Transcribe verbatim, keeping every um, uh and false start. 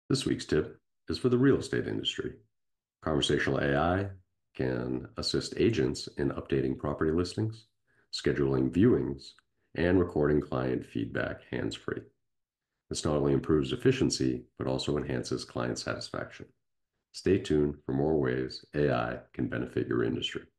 This week's tip is for the real estate industry. Conversational A I can assist agents in updating property listings, scheduling viewings, and recording client feedback hands-free. This not only improves efficiency, but also enhances client satisfaction. Stay tuned for more ways A I can benefit your industry.